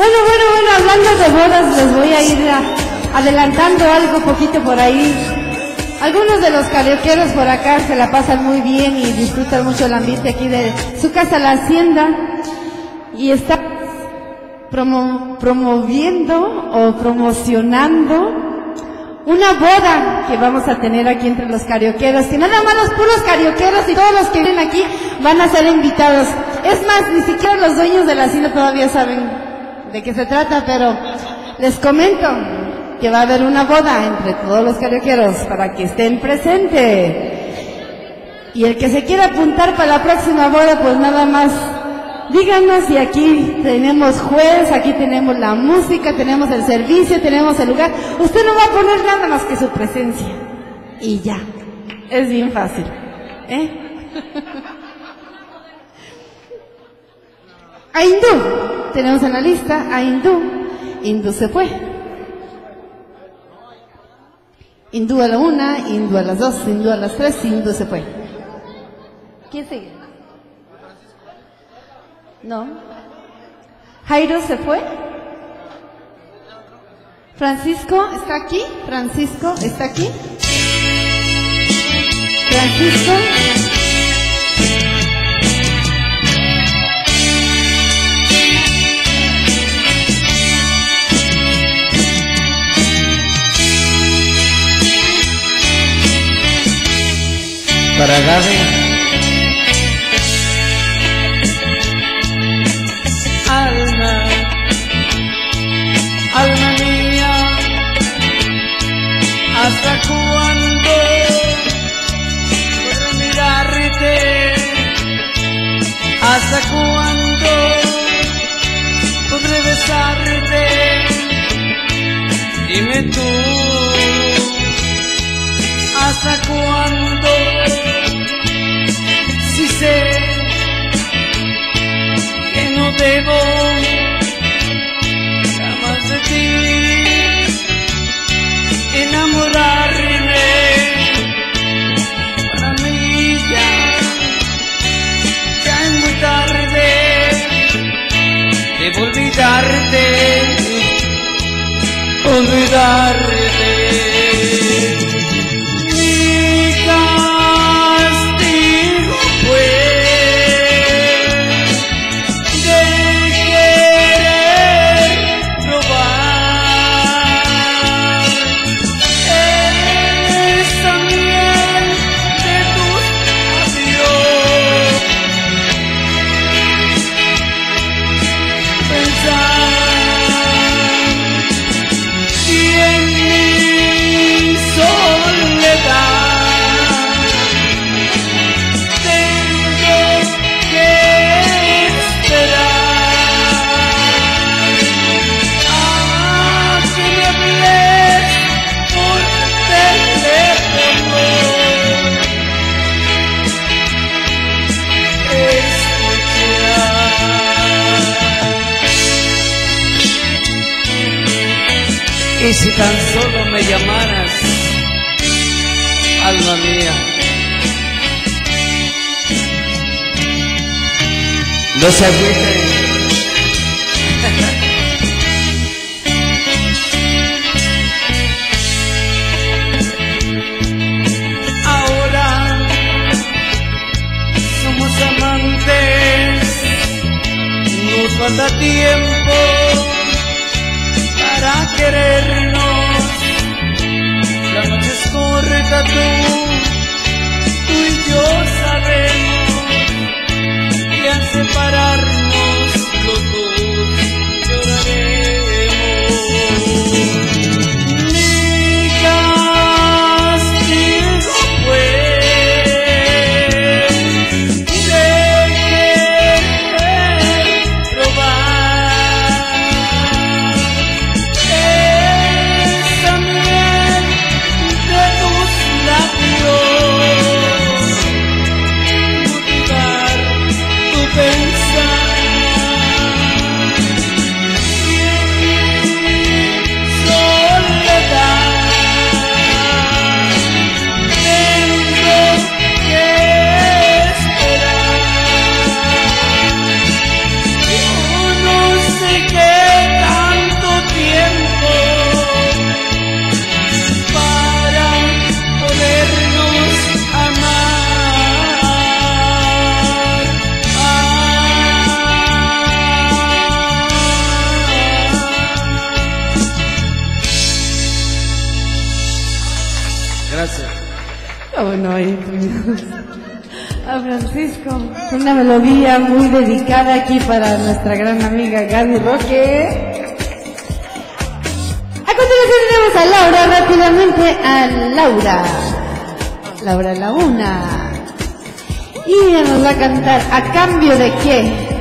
Bueno, hablando de bodas, les voy a ir adelantando algo poquito por ahí. Algunos de los carioqueros por acá se la pasan muy bien y disfrutan mucho el ambiente aquí de su casa, la hacienda, y está promoviendo o promocionando una boda que vamos a tener aquí entre los carioqueros, que nada más los puros carioqueros y todos los que vienen aquí van a ser invitados. Es más, ni siquiera los dueños de la hacienda todavía saben de qué se trata, pero les comento que va a haber una boda entre todos los carioqueros para que estén presentes. Y el que se quiera apuntar para la próxima boda, pues nada más díganos, y aquí tenemos juez, aquí tenemos la música, tenemos el servicio, tenemos el lugar. Usted no va a poner nada más que su presencia y ya, es bien fácil, A Hindú, tenemos en la lista a Hindú se fue. Hindú a la 1, Hindú a las 2, Hindú a las 3, Hindú se fue. ¿Quién sigue? No. Jairo se fue. Francisco está aquí. Francisco está aquí. Francisco. Para Gaby. Alma mía, ¿hasta cuándo podré mirarte? ¿Hasta cuándo podré besarte? Dime tú, ¿hasta cuándo? Si sé que no debo de ti enamorarme, para mí ya es muy tarde, debo olvidarte, mi castigo fue y si tan solo me llamaras, alma mía, no se agüiten. Ahora somos amantes, nos falta tiempo para querernos, la noche es corta, tú y yo sabemos que al separarnos los dos lloraremos. Mi castigo fue de querer probar esa miel de tus labios, motivar tu pensar. Bueno, ahí tuvimos a Francisco, una melodía muy dedicada aquí para nuestra gran amiga Gaby Roque. A continuación tenemos a Laura, rápidamente a Laura. Laura Laguna. Y ella nos va a cantar ¿A cambio de qué?